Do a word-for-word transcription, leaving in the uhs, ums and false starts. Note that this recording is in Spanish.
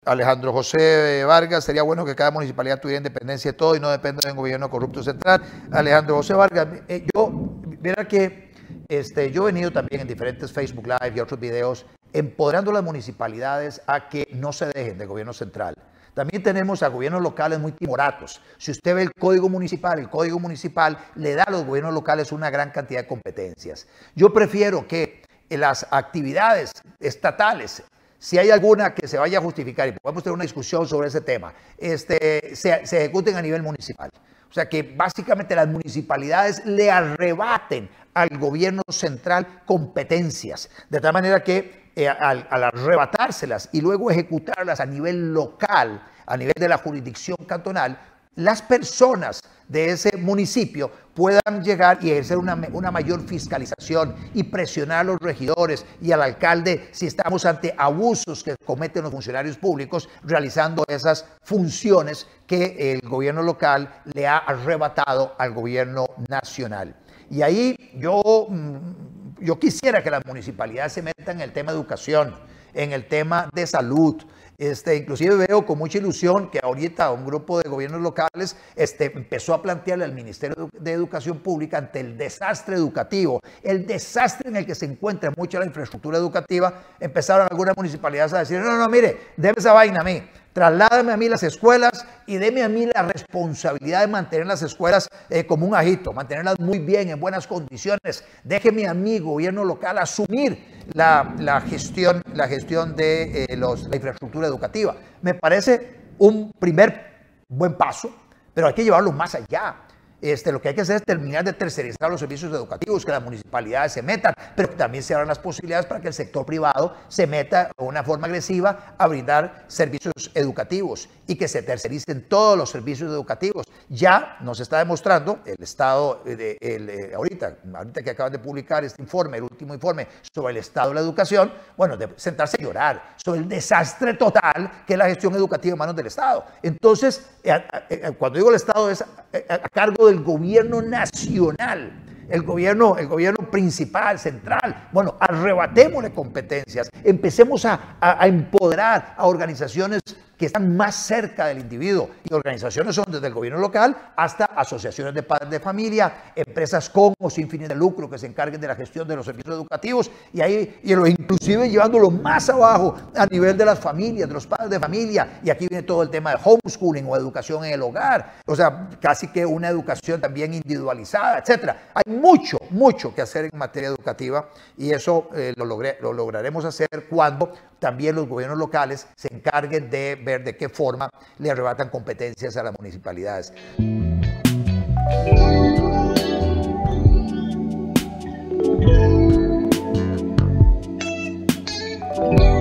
Alejandro José Vargas, sería bueno que cada municipalidad tuviera independencia de todo y no dependa de un gobierno corrupto central. Alejandro José Vargas, eh, yo, verá que este, yo he venido también en diferentes Facebook Live y otros videos empoderando a las municipalidades a que no se dejen del gobierno central. También tenemos a gobiernos locales muy timoratos. Si usted ve el código municipal, el código municipal le da a los gobiernos locales una gran cantidad de competencias. Yo prefiero que las actividades estatales, si hay alguna que se vaya a justificar, y podemos tener una discusión sobre ese tema, este, se, se ejecuten a nivel municipal. O sea, que básicamente las municipalidades le arrebaten al gobierno central competencias, de tal manera que eh, al, al arrebatárselas y luego ejecutarlas a nivel local, a nivel de la jurisdicción cantonal, las personas de ese municipio puedan llegar y ejercer una, una mayor fiscalización y presionar a los regidores y al alcalde si estamos ante abusos que cometen los funcionarios públicos realizando esas funciones que el gobierno local le ha arrebatado al gobierno nacional. Y ahí yo, yo quisiera que las municipalidades se metan en el tema de educación, en el tema de salud. Este, inclusive veo con mucha ilusión que ahorita un grupo de gobiernos locales este, empezó a plantearle al Ministerio de Educación Pública ante el desastre educativo, el desastre en el que se encuentra mucha la infraestructura educativa. Empezaron algunas municipalidades a decir, no, no, mire, debe esa vaina a mí, trasládame a mí las escuelas y deme a mí la responsabilidad de mantener las escuelas eh, como un ajito, mantenerlas muy bien, en buenas condiciones. Déjeme a mí, gobierno local, asumir la, la, gestión, la gestión de eh, los, la infraestructura educativa. Me parece un primer buen paso, pero hay que llevarlo más allá. Este, lo que hay que hacer es terminar de tercerizar los servicios educativos, que las municipalidades se metan, pero que también se abran las posibilidades para que el sector privado se meta de una forma agresiva a brindar servicios educativos y que se tercericen todos los servicios educativos. Ya nos está demostrando el Estado, de, el, eh, ahorita, ahorita que acaban de publicar este informe, el último informe sobre el Estado de la educación, bueno, de sentarse a llorar sobre el desastre total que es la gestión educativa en manos del Estado. Entonces, eh, eh, cuando digo el Estado es a, a, a cargo de el gobierno nacional, el gobierno, el gobierno principal, central. Bueno, arrebatémosle competencias, empecemos a, a, a empoderar a organizaciones que están más cerca del individuo, y organizaciones son desde el gobierno local hasta asociaciones de padres de familia, empresas con o sin fines de lucro que se encarguen de la gestión de los servicios educativos, y ahí y inclusive llevándolo más abajo a nivel de las familias, de los padres de familia, y aquí viene todo el tema de homeschooling o educación en el hogar, o sea, casi que una educación también individualizada, etcétera. Hay mucho, mucho que hacer en materia educativa, y eso eh, lo, logré, lo lograremos hacer cuando también los gobiernos locales se encarguen de ver de qué forma le arrebatan competencias a las municipalidades. Yeah.